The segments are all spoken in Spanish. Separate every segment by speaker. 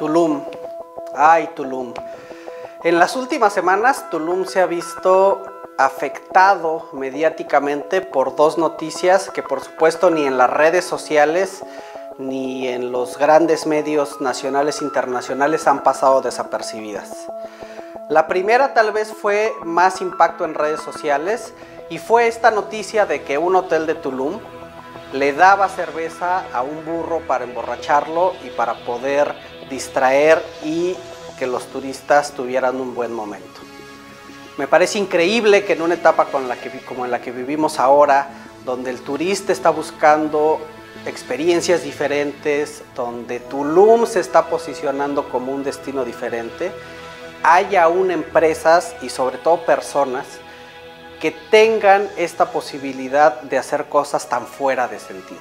Speaker 1: Tulum. Ay, Tulum. En las últimas semanas, Tulum se ha visto afectado mediáticamente por dos noticias que por supuesto ni en las redes sociales ni en los grandes medios nacionales e internacionales han pasado desapercibidas. La primera tal vez fue más impacto en redes sociales y fue esta noticia de que un hotel de Tulum le daba cerveza a un burro para emborracharlo y para poder distraer y que los turistas tuvieran un buen momento. Me parece increíble que en una etapa como en la que vivimos ahora, donde el turista está buscando experiencias diferentes, donde Tulum se está posicionando como un destino diferente, haya aún empresas y sobre todo personas que tengan esta posibilidad de hacer cosas tan fuera de sentido.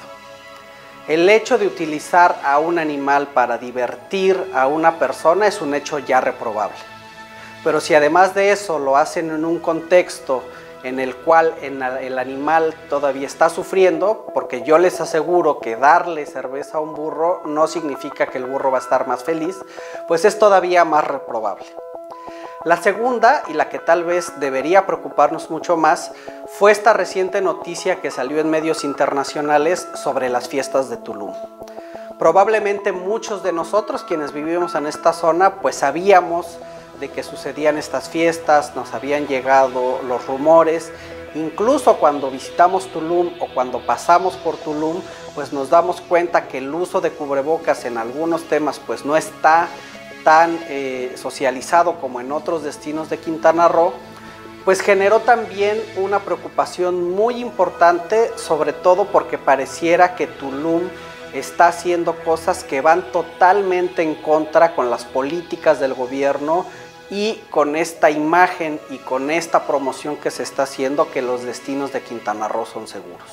Speaker 1: El hecho de utilizar a un animal para divertir a una persona es un hecho ya reprobable. Pero si además de eso lo hacen en un contexto en el cual el animal todavía está sufriendo, porque yo les aseguro que darle cerveza a un burro no significa que el burro va a estar más feliz, pues es todavía más reprobable. La segunda, y la que tal vez debería preocuparnos mucho más, fue esta reciente noticia que salió en medios internacionales sobre las fiestas de Tulum. Probablemente muchos de nosotros quienes vivimos en esta zona pues sabíamos de que sucedían estas fiestas, nos habían llegado los rumores, incluso cuando visitamos Tulum o cuando pasamos por Tulum pues nos damos cuenta que el uso de cubrebocas en algunos temas pues no está tan socializado como en otros destinos de Quintana Roo, pues generó también una preocupación muy importante, sobre todo porque pareciera que Tulum está haciendo cosas que van totalmente en contra con las políticas del gobierno y con esta imagen y con esta promoción que se está haciendo que los destinos de Quintana Roo son seguros.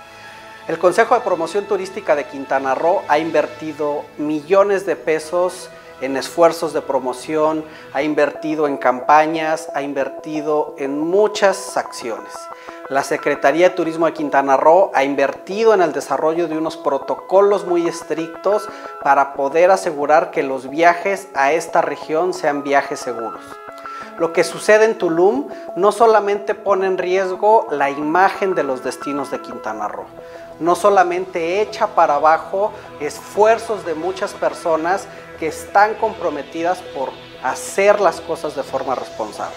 Speaker 1: El Consejo de Promoción Turística de Quintana Roo ha invertido millones de pesos en esfuerzos de promoción, ha invertido en campañas, ha invertido en muchas acciones. La Secretaría de Turismo de Quintana Roo ha invertido en el desarrollo de unos protocolos muy estrictos para poder asegurar que los viajes a esta región sean viajes seguros. Lo que sucede en Tulum no solamente pone en riesgo la imagen de los destinos de Quintana Roo, no solamente echa para abajo esfuerzos de muchas personas que están comprometidas por hacer las cosas de forma responsable.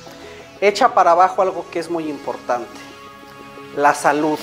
Speaker 1: Echa para abajo algo que es muy importante, la salud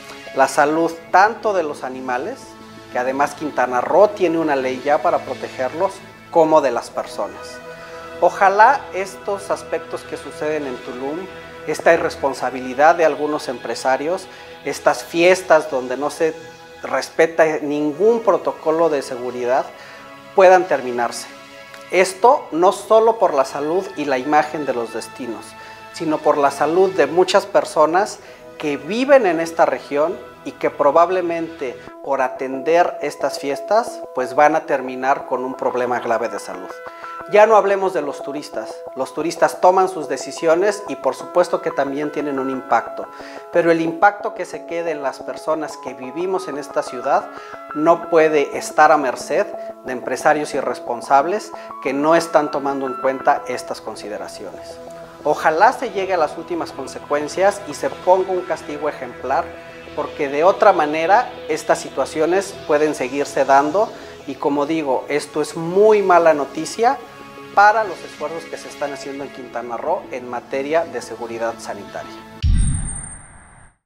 Speaker 1: tanto de los animales, que además Quintana Roo tiene una ley ya para protegerlos, como de las personas. Ojalá estos aspectos que suceden en Tulum, esta irresponsabilidad de algunos empresarios, estas fiestas donde no se respeta ningún protocolo de seguridad, puedan terminarse. Esto no solo por la salud y la imagen de los destinos, sino por la salud de muchas personas que viven en esta región y que probablemente por atender estas fiestas pues van a terminar con un problema grave de salud. Ya no hablemos de los turistas toman sus decisiones y por supuesto que también tienen un impacto, pero el impacto que se quede en las personas que vivimos en esta ciudad no puede estar a merced de empresarios irresponsables que no están tomando en cuenta estas consideraciones. Ojalá se llegue a las últimas consecuencias y se ponga un castigo ejemplar, porque de otra manera estas situaciones pueden seguirse dando y como digo, esto es muy mala noticia para los esfuerzos que se están haciendo en Quintana Roo en materia de seguridad sanitaria.